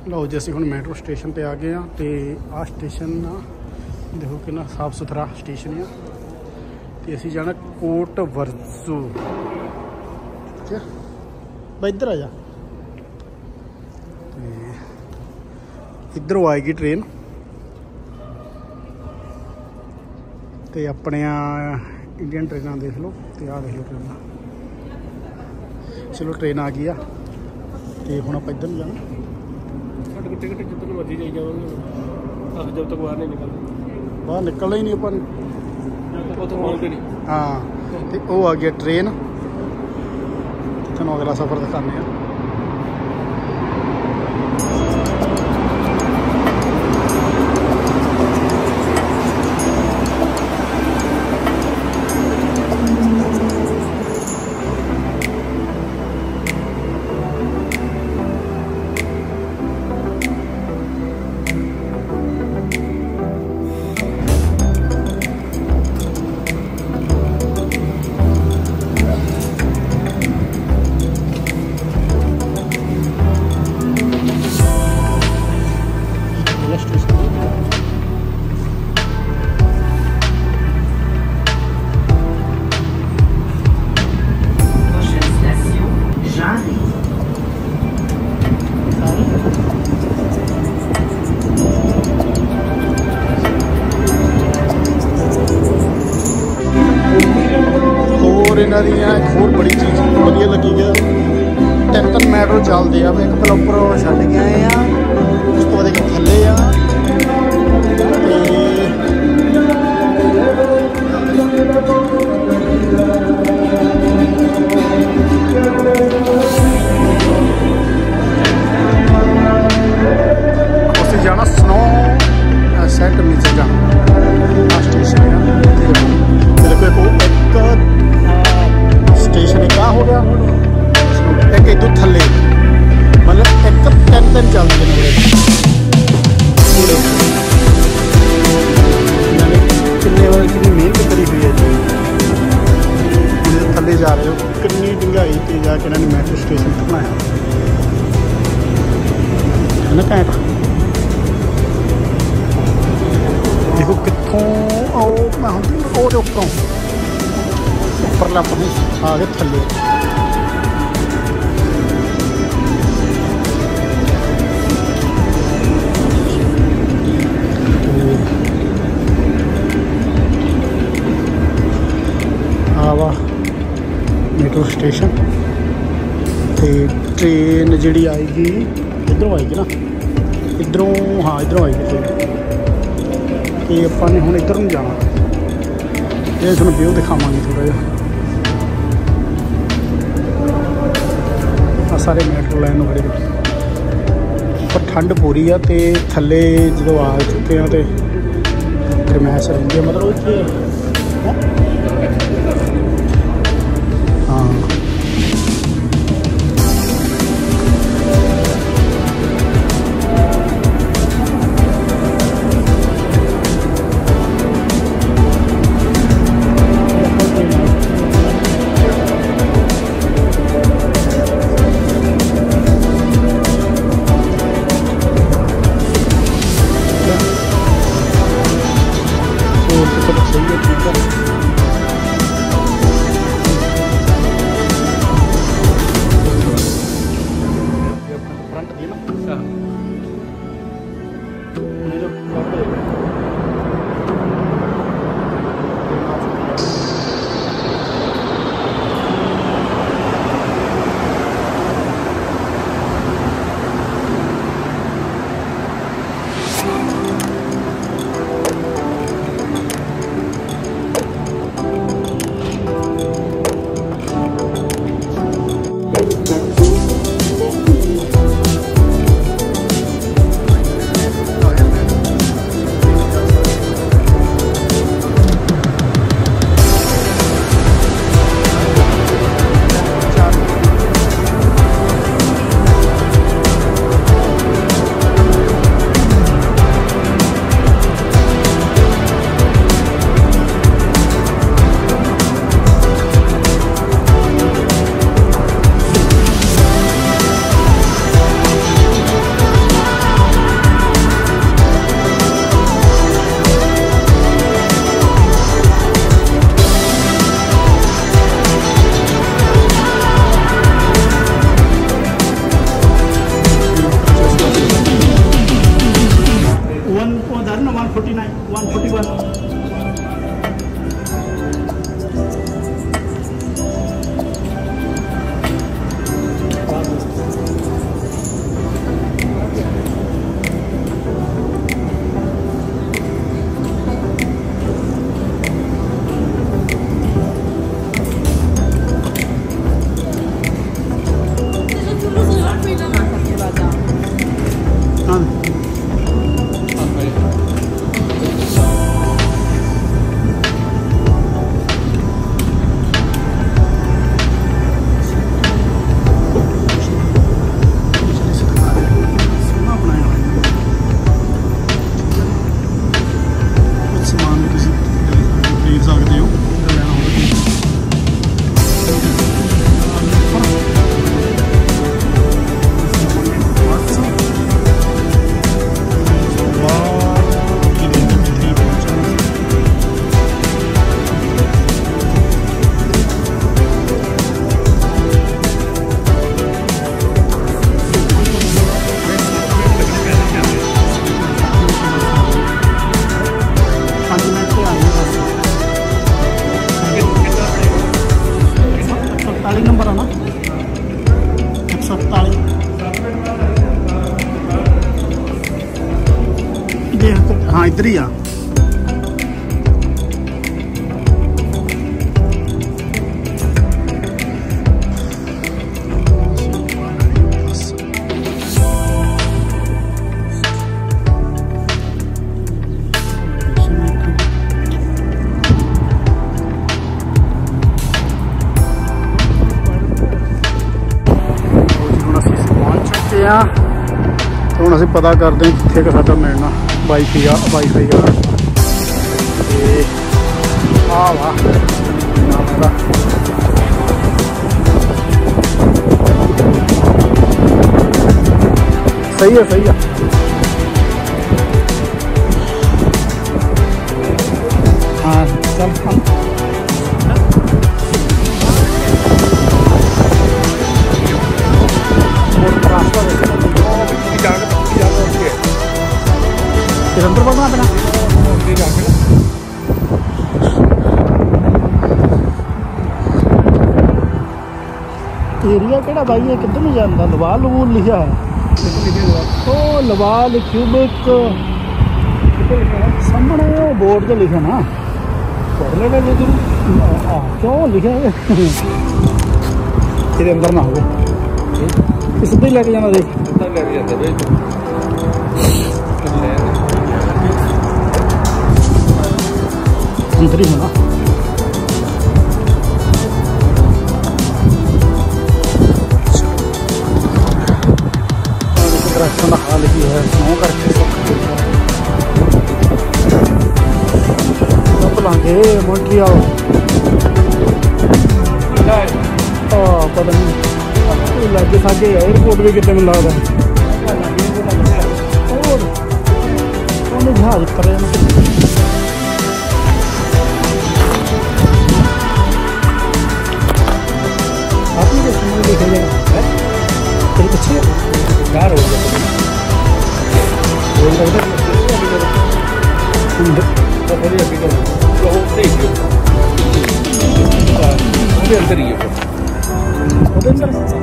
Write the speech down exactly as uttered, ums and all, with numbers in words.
लो जी असीं हुण metro station पे आ गए हाँ। तो आ स्टेशन देखो कितना साफ सुथरा स्टेशन है। तो असीं जाना कोट वरजू। ठीक है भाई इधर आ जा। इधरों आएगी ट्रेन तो अपने इंडियन ट्रेन देख लो। तो आ देख लो ट्रेन। चलो ट्रेन आ गई आ। तो हुण आपां इधर जाना। साडे को टिकट जितने मर्जी जाई जावांगे जब तक बाहर नहीं निकलते। बाहर निकलना ही नहीं अपन। नहीं हाँ तो वो आ गया ट्रेन। तुहानूं अगला सफ़र दिखाने हैं। इन्होंने एक होर बड़ी चीज़ वधिया लगी है। तीन तीन मैट्रो चलते हैं। एक पहले उपर छड्ड के आए हैं। उस तो बाद एक थल्ले आ। उसे जाना स्नो सेंट नीचे जाना स्टेशन है। देखो एक स्टेशन क्या हो गया एक इधर थले मतलब एक तीन तीन चलते हैं। किन्ने बार कितनी मेहनत करी हुई है जी। थले जा रहे हो कितनी डूंघाई से जाके इन्होंने मैट्रो स्टेशन तक बनाया है ना। घैंट देखो कितों आओ मैं हूँ और उपरों उपरला आ गए थले। आवा मेट्रो स्टेशन। तो ट्रेन जी आएगी इधरों आएगी ना। इधरों हाँ इधरों आएगी ट्रेन। तो अपने हुण इधर नहीं जाना। ये थोड़ा व्यू दिखावांगे थोड़ा जिहा। सारे मैट्रो लाइन बड़े पर ठंड पूरी है। तो थले जो आ चुके हैं तो गरमैश रही है मतलब इतने हाँ हाँ इधर ही आ। तो हम अभी पता करते हैं कितने का साडा मिलना वाईफाई आ वाईफाई का आ वाह सही है सही है। हाँ चल हाँ। अंदर बढ़ना अपना एरिया केड़ा भाई है किधर नहीं जाता लवाल लवूल लिखा है ओ लवाल क्यूबिक सामने बोर्ड से लिखा ना पढ़ लेना क्यों लिखा है तेरे अंदर ना हो सीधे ही लेके जाना देख लेके जाता अंदर ही होना दरख्तों का हाल ही है स्नो करके सब लांगे मॉन्ट्रियल पता नहीं लागे सागे एयरपोर्ट भी कितने मिल रहा है और जहाज कर रहे हैं अच्छे यार हो गया अंदर ही है।